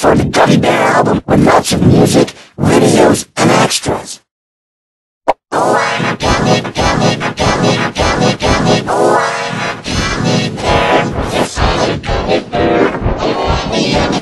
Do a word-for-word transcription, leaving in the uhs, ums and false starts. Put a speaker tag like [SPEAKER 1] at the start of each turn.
[SPEAKER 1] for the Gummy Bear album with lots of music, videos, and extras. Oh, I'm a gummy, gummy, gummy, gummy, gummy. Oh, I'm a gummy bear. Yes, I'm a gummy bear. Oh, I'm a